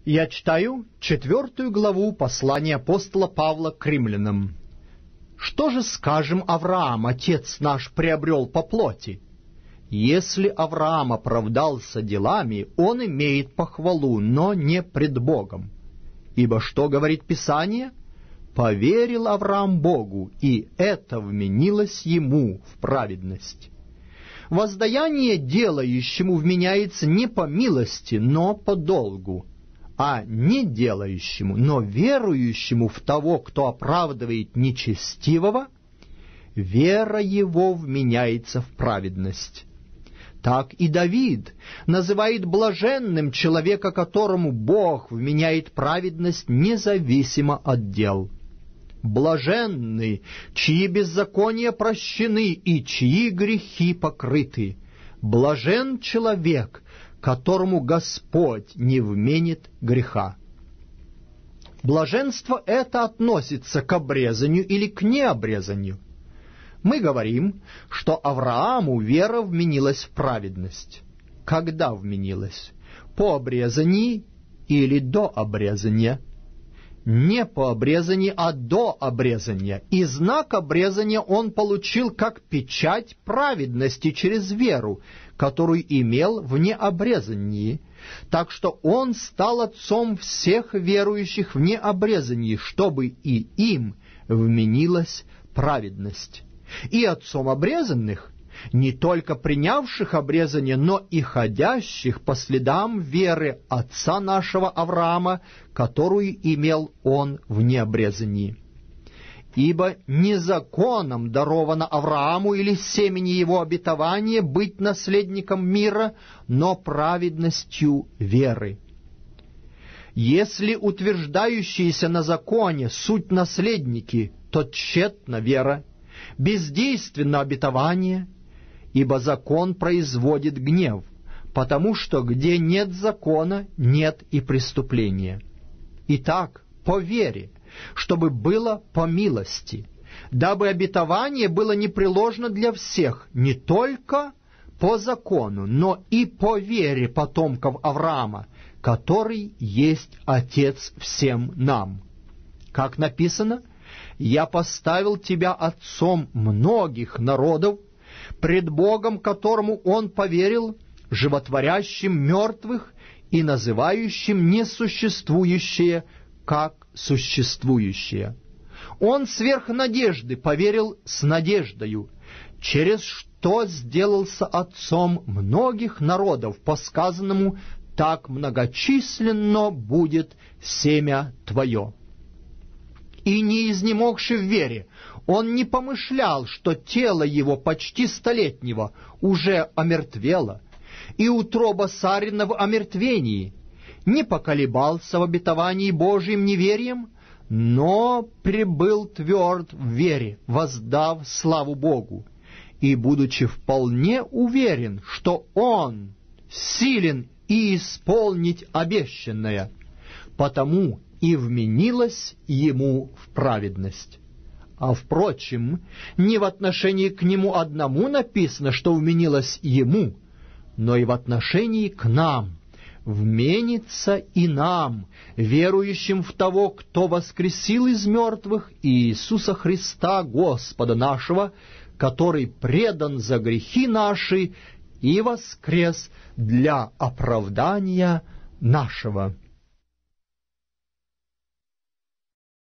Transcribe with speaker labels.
Speaker 1: Я читаю 4 главу послания апостола Павла к римлянам. «Что же скажем, Авраам, отец наш, приобрел по плоти? Если Авраам оправдался делами, он имеет похвалу, но не пред Богом. Ибо что говорит Писание? Поверил Авраам Богу, и это вменилось ему в праведность. Воздаяние делающему вменяется не по милости, но по долгу, а не делающему, но верующему в того, кто оправдывает нечестивого, вера его вменяется в праведность. Так и Давид называет блаженным человека, которому Бог вменяет праведность независимо от дел. Блаженны, чьи беззакония прощены и чьи грехи покрыты. Блажен человек, которому Господь не вменит греха». Блаженство это относится к обрезанию или к необрезанию. Мы говорим, что Аврааму вера вменилась в праведность. Когда вменилась? По обрезании или до обрезания? Не по обрезанию, а до обрезания. И знак обрезания он получил как печать праведности через веру, которую имел в необрезании. Так что он стал отцом всех верующих в необрезании, чтобы и им вменилась праведность. И отцом обрезанных, не только принявших обрезание, но и ходящих по следам веры отца нашего Авраама, которую имел он в необрезании. Ибо не законом даровано Аврааму или семени его обетования быть наследником мира, но праведностью веры. Если утверждающиеся на законе суть наследники, то тщетна вера, бездейственно обетование, ибо закон производит гнев, потому что где нет закона, нет и преступления. Итак, по вере, чтобы было по милости, дабы обетование было непреложно для всех, не только по закону, но и по вере потомков Авраама, который есть Отец всем нам. Как написано: «Я поставил тебя отцом многих народов, пред Богом, которому он поверил, животворящим мертвых и называющим несуществующее, как существующее». Он сверх надежды поверил с надеждою, через что сделался отцом многих народов, по сказанному: «Так многочисленно будет семя твое». И не изнемогши в вере, он не помышлял, что тело его почти столетнего уже омертвело, и утроба Сарина в омертвении, не поколебался в обетовании Божьим неверием, но пребыл тверд в вере, воздав славу Богу, и, будучи вполне уверен, что он силен и исполнить обещанное, потому и вменилось ему в праведность. А впрочем, не в отношении к нему одному написано, что вменилось ему, но и в отношении к нам вменится и нам, верующим в того, кто воскресил из мертвых Иисуса Христа, Господа нашего, который предан за грехи наши и воскрес для оправдания нашего».